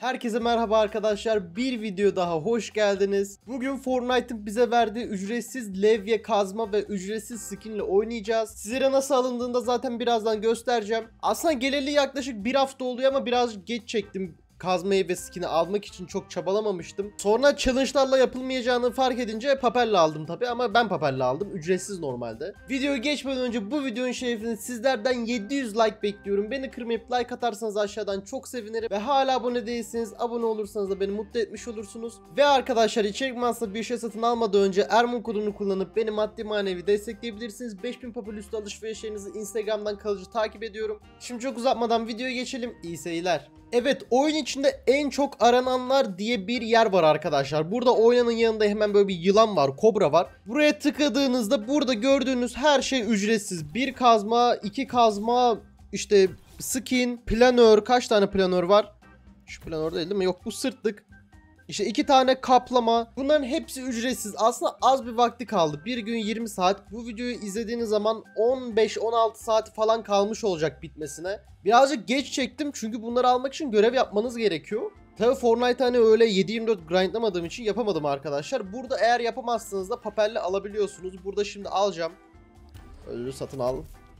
Herkese merhaba arkadaşlar. Bir video daha hoş geldiniz. Bugün Fortnite'ın bize verdiği ücretsiz levye kazma ve ücretsiz skin ile oynayacağız. Sizlere nasıl alındığını da zaten birazdan göstereceğim. Aslında geleli yaklaşık bir hafta oluyor ama biraz geç çektim. Kazmayı ve skin'i almak için çok çabalamamıştım. Sonra challenge'larla yapılmayacağını fark edince papelle aldım tabi, ama ben papelle aldım. Ücretsiz normalde. Videoyu geçmeden önce bu videonun şerefine sizlerden 700 like bekliyorum. Beni kırmayıp like atarsanız aşağıdan çok sevinirim. Ve hala abone değilseniz abone olursanız da beni mutlu etmiş olursunuz. Ve arkadaşlar, içerik masrafı bir şey satın almadan önce Ermun kodunu kullanıp beni maddi manevi destekleyebilirsiniz. 5000 papel üstü alışverişlerinizi Instagram'dan kalıcı takip ediyorum. Şimdi çok uzatmadan videoya geçelim. İyi seyirler. Evet, oyun içinde en çok arananlar diye bir yer var arkadaşlar. Burada oynanın yanında hemen böyle bir yılan var, kobra var. Buraya tıkladığınızda burada gördüğünüz her şey ücretsiz. Bir kazma, iki kazma, işte skin, planör. Kaç tane planör var? Şu planör değil mi? Yok, bu sırtlık. İşte 2 tane kaplama. Bunların hepsi ücretsiz. Aslında az bir vakti kaldı. Bir gün 20 saat. Bu videoyu izlediğiniz zaman 15-16 saat falan kalmış olacak bitmesine. Birazcık geç çektim çünkü bunları almak için görev yapmanız gerekiyor. Tabii Fortnite hani öyle 7/24 grindlamadığım için yapamadım arkadaşlar. Burada eğer yapamazsınız da papelle alabiliyorsunuz. Burada şimdi alacağım. Ödülü satın al.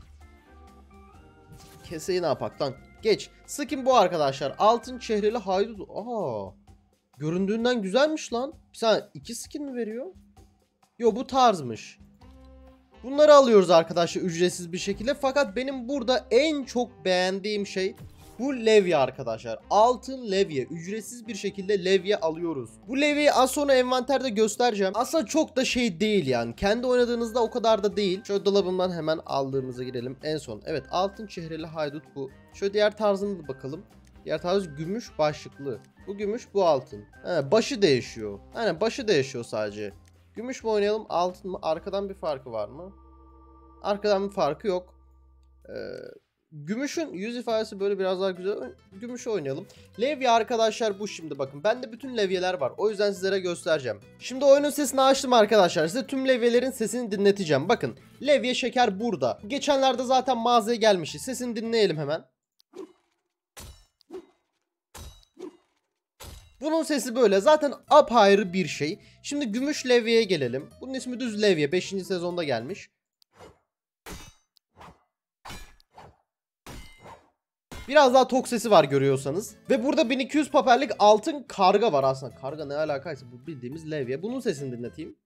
Keseyi ne yapak lan? Geç. Skin bu arkadaşlar. Altın çehreli haydut. Göründüğünden güzelmiş lan. Bir saniye, 2 skin mi veriyor? Yo, bu tarzmış. Bunları alıyoruz arkadaşlar ücretsiz bir şekilde. Fakat benim burada en çok beğendiğim şey bu levye arkadaşlar. Altın levye. Ücretsiz bir şekilde levye alıyoruz. Bu levyeyi az sonra envanterde göstereceğim. Aslında çok da şey değil yani. Kendi oynadığınızda o kadar da değil. Şöyle dolabımdan hemen aldığımıza girelim. En son. Evet, altın çehreli haydut bu. Şöyle diğer tarzına da bakalım. Diğer tarz gümüş başlıklı. Bu gümüş, bu altın. Başı değişiyor. Aynen, başı değişiyor sadece. Gümüş mü oynayalım, altın mı? Arkadan bir farkı var mı? Arkadan bir farkı yok. Gümüşün yüz ifadesi böyle biraz daha güzel. Gümüşü oynayalım. Levye arkadaşlar bu şimdi bakın. Bende bütün levyeler var. O yüzden sizlere göstereceğim. Şimdi oyunun sesini açtım arkadaşlar. Size tüm levyelerin sesini dinleteceğim. Bakın, levye şeker burada. Geçenlerde zaten mağazaya gelmişti. Sesini dinleyelim hemen. Bunun sesi böyle. Zaten apayrı bir şey. Şimdi gümüş levyeye gelelim. Bunun ismi düz levye. 5. sezonda gelmiş. Biraz daha tok sesi var görüyorsanız. Ve burada 1200 papellik altın karga var aslında. Karga ne alakaysa, bu bildiğimiz levye. Bunun sesini dinleteyim.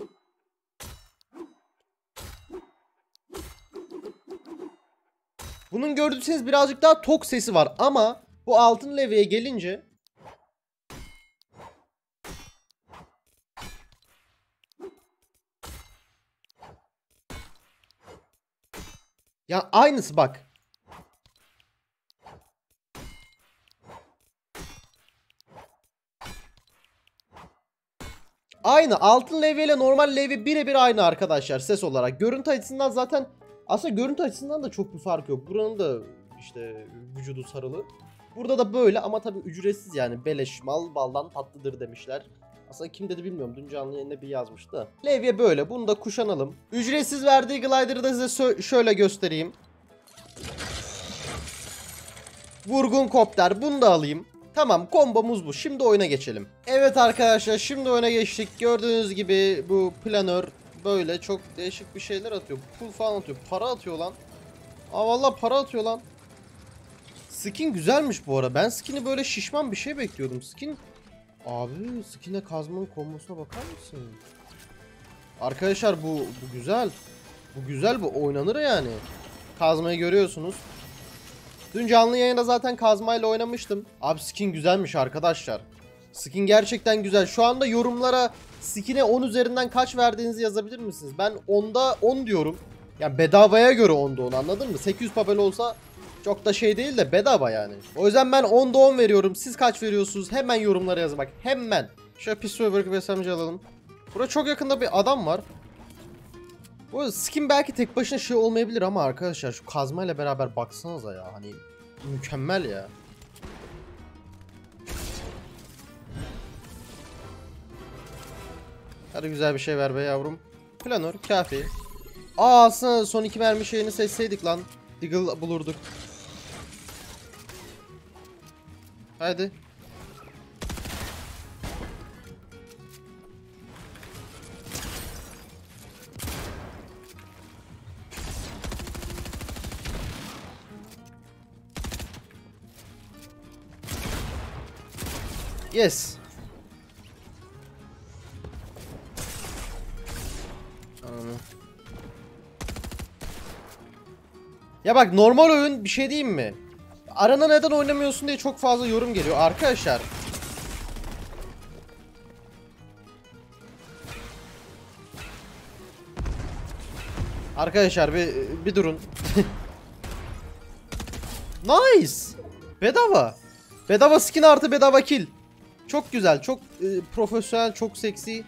Bunun gördüğünüz birazcık daha tok sesi var. Ama bu altın levyeye gelince... Ya aynısı bak. Aynı. Altın levye ile normal levye birebir aynı arkadaşlar ses olarak. Görüntü açısından zaten aslında görüntü açısından da çok bir fark yok. Buranın da işte vücudu sarılı. Burada da böyle ama tabii ücretsiz yani. Beleş mal baldan tatlıdır demişler. Aslında kim dedi bilmiyorum. Dün canlı yayında bir yazmıştı da. Levye böyle. Bunu da kuşanalım. Ücretsiz verdiği glider'ı da size şöyle göstereyim. Vurgun kopter. Bunu da alayım. Tamam, kombomuz bu. Şimdi oyuna geçelim. Evet arkadaşlar, şimdi oyuna geçtik. Gördüğünüz gibi bu planör böyle çok değişik bir şeyler atıyor. Pul falan atıyor. Para atıyor lan. Vallahi para atıyor lan. Skin güzelmiş bu arada. Ben skin'i böyle şişman bir şey bekliyordum. Skin... Abi, skin'e kazmanın kombosuna bakar mısın? Arkadaşlar bu güzel. Bu güzel, bu oynanır yani. Kazmayı görüyorsunuz. Dün canlı yayında zaten kazmayla oynamıştım. Abi skin güzelmiş arkadaşlar. Skin gerçekten güzel. Şu anda yorumlara skin'e 10 üzerinden kaç verdiğinizi yazabilir misiniz? Ben 10'da 10 diyorum. Yani bedavaya göre 10'da 10, anladın mı? 800 papel olsa çok da şey değil de bedava yani. O yüzden ben 10'da 10 veriyorum. Siz kaç veriyorsunuz? Hemen yorumlara yazın bak. Hemen. Şöyle pistol bırakıp SMG alalım. Burada çok yakında bir adam var. Bu skin belki tek başına şey olmayabilir ama arkadaşlar şu kazmayla beraber baksanıza ya, hani mükemmel ya. Hadi güzel bir şey ver be yavrum. Planör kafi. Aslında son 2 mermi şeyini seçseydik lan. Deagle bulurduk. Haydi. Yes. Anladım. Ya bak, normal oyun bir şey diyeyim mi? Arana neden oynamıyorsun diye çok fazla yorum geliyor arkadaşlar. Arkadaşlar bir durun. Nice. Bedava. Bedava skin artı bedava kill. Çok güzel, çok profesyonel, çok seksi.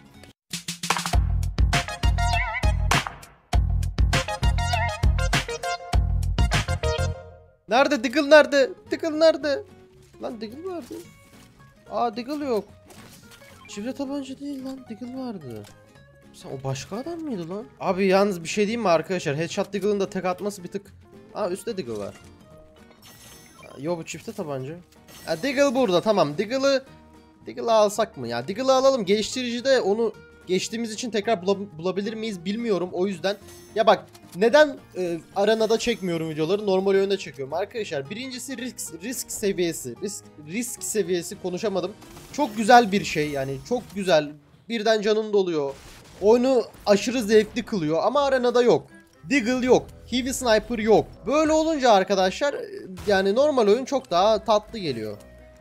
Nerede Diggle, nerede? Diggle nerede? Lan Diggle vardı. Aa, Diggle yok. Çivre tabanca değil lan, Diggle vardı. Sen o başka adam mıydı lan? Abi yalnız bir şey diyeyim mi arkadaşlar? Headshot Diggle'ın da tek atması bir tık. Aa, üstte Diggle var. Yo, bu çifte tabanca. Ha, Diggle burada, tamam. Diggle'ı alsak mı ya? Diggle'ı alalım. Geliştiricide onu geçtiğimiz için tekrar bulabilir miyiz bilmiyorum. O yüzden ya bak, neden arenada çekmiyorum videoları, normal oyunda çekiyorum arkadaşlar. Birincisi risk seviyesi. Risk seviyesi, konuşamadım. Çok güzel bir şey yani, çok güzel. Birden canın doluyor. Oyunu aşırı zevkli kılıyor ama arenada yok. Diggle yok. Heavy Sniper yok. Böyle olunca arkadaşlar yani normal oyun çok daha tatlı geliyor.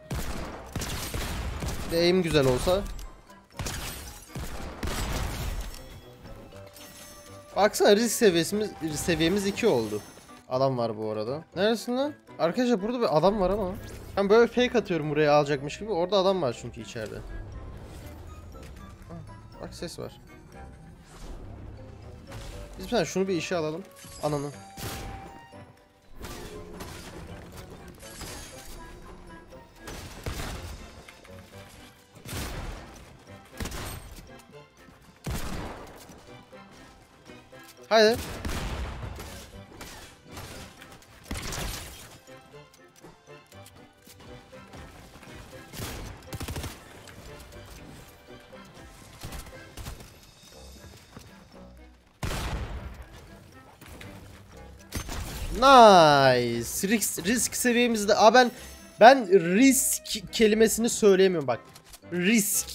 Aim güzel olsa. Baksana, risk seviyemiz 2 oldu. Adam var bu arada. Neresin lan? Arkadaşlar burada bir adam var ama. Ben böyle fake atıyorum buraya alacakmış gibi. Orada adam var çünkü içeride. Bak, ses var. Biz bir tane şunu bir işe alalım. Ananı. Haydi. Nice. Risk seviyemizde. Ben risk kelimesini söyleyemiyorum bak. Risk.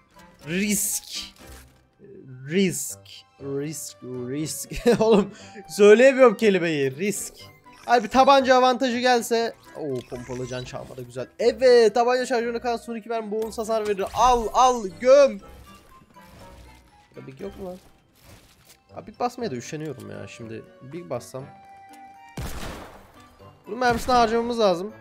Oğlum, söyleyemiyorum kelimeyi. Risk. Hadi bir tabanca avantajı gelse. Oo, pompalı can çalma da güzel. Evet, tabanca şarjörüne kalan son 2 mermi bonus hasar verir. Al göm. Big yok mu lan? Abi big basmaya da üşeniyorum ya. Şimdi big bassam. Bunun mermisini harcamamız lazım.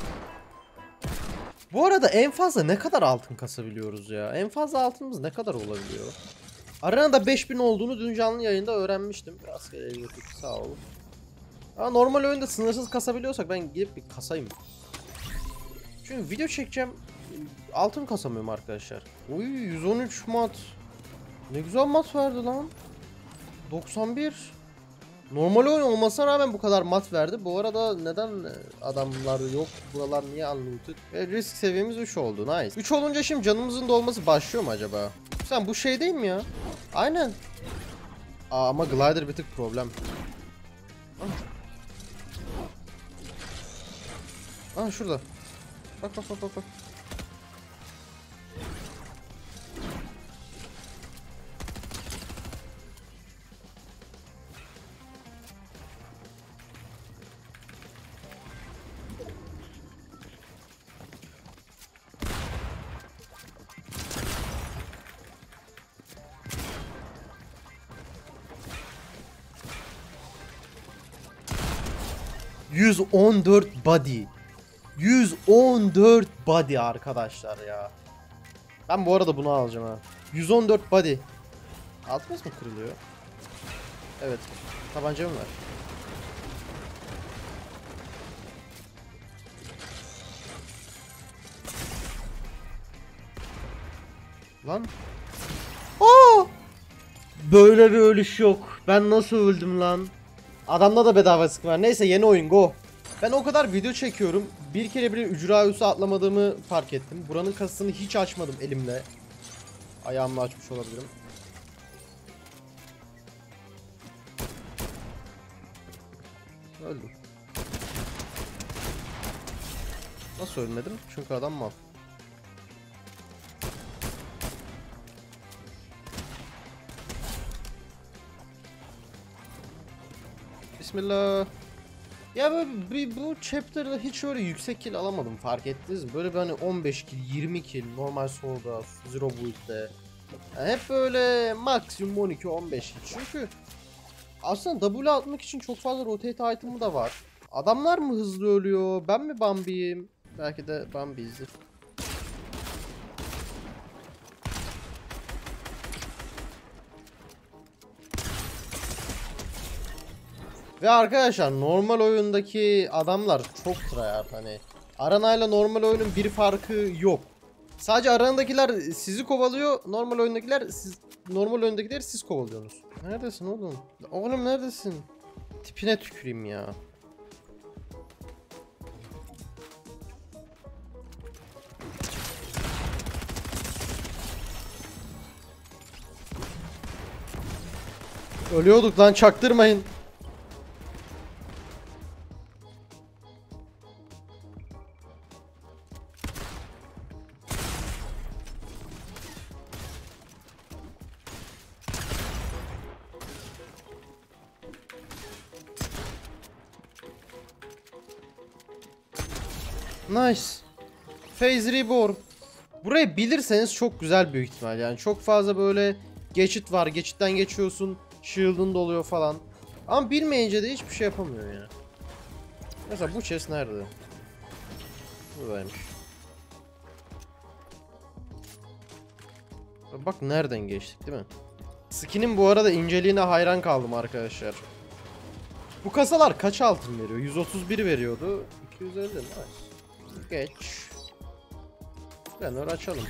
Bu arada en fazla ne kadar altın kasabiliyoruz ya? En fazla altınımız ne kadar olabiliyor? Arenada 5000 olduğunu dün canlı yayında öğrenmiştim. Biraz youtube, sağ olun. Ama normal oyunda sınırsız kasabiliyorsak ben gidip bir kasayım. Çünkü video çekeceğim. Altın kasamıyorum arkadaşlar. Uy, 113 mat. Ne güzel mat verdi lan. 91. Normal oyun olmasına rağmen bu kadar mat verdi. Bu arada neden adamlar yok? Buralar niye unlooted? Risk seviyemiz 3 oldu. Nice. 3 olunca şimdi canımızın dolması başlıyor mu acaba? Sen bu şey değil mi ya? Aynen. Aa, ama glider bir tık problem. Aa, şurada. Bak. 114 body. 114 body arkadaşlar ya. Ben bu arada bunu alacağım ha. 114 body. Altımız mı kırılıyor? Evet. Tabanca mı var? Lan. Aa! Böyle bir ölüş yok. Ben nasıl öldüm lan? Adamda da bedava sık var. Neyse, yeni oyun, go. Ben o kadar video çekiyorum. Bir kere bile ücra üstü atlamadığımı fark ettim. Buranın kasasını hiç açmadım elimle. Ayağımla açmış olabilirim. Öldüm. Nasıl ölmedim? Çünkü adam mal. Bismillah. Ya böyle bu chapter'da hiç öyle yüksek kill alamadım, fark ettiniz mi? Böyle bir hani 15 kill, 20 kill normal solo'da, zero build'de. Yani hep böyle maksimum 12-15 kill. Çünkü aslında W atmak için çok fazla rotate item'ı da var. Adamlar mı hızlı ölüyor? Ben mi Bambi'yim? Belki de Bambi'yizdir. Ve arkadaşlar normal oyundaki adamlar çok tryhard, hani Arena ile normal oyunun bir farkı yok. Sadece aranadakiler sizi kovalıyor, normal oyundakiler siz kovalıyorsunuz. Neredesin oğlum? Oğlum neredesin? Tipine tüküreyim ya. Ölüyorduk lan, çaktırmayın. Nice. Phase Reborn. Burayı bilirseniz çok güzel büyük ihtimal. Yani çok fazla böyle geçit var. Geçitten geçiyorsun. Shield'ın doluyor falan. Ama bilmeyince de hiçbir şey yapamıyor ya. Mesela bu chest nerede? Buradaymış. Bak nereden geçtik, değil mi? Skin'in bu arada inceliğine hayran kaldım arkadaşlar. Bu kasalar kaç altın veriyor? 131 veriyordu. 250 nice. Geç. Banner açalım.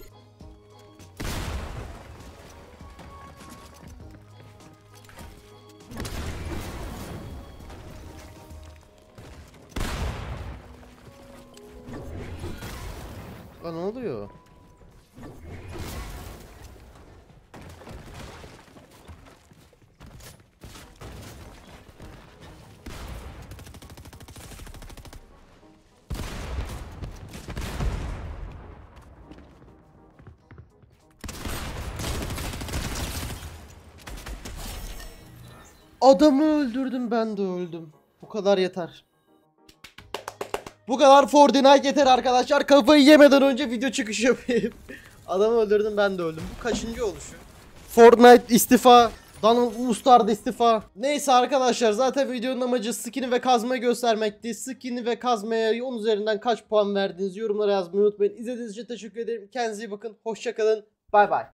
Lan ne oluyor? Adamı öldürdüm, ben de öldüm. Bu kadar yeter. Bu kadar Fortnite yeter arkadaşlar. Kafayı yemeden önce video çıkışı yapayım. Adamı öldürdüm, ben de öldüm. Bu kaçıncı oluşu? Fortnite istifa. Donald Mustard istifa. Neyse arkadaşlar, zaten videonun amacı skin'i ve kazmayı göstermekti. Skin'i ve kazmaya 10 üzerinden kaç puan verdiniz yorumlara yazmayı unutmayın. İzlediğiniz için teşekkür ederim. Kendinize iyi bakın. Hoşça kalın. Bay bay.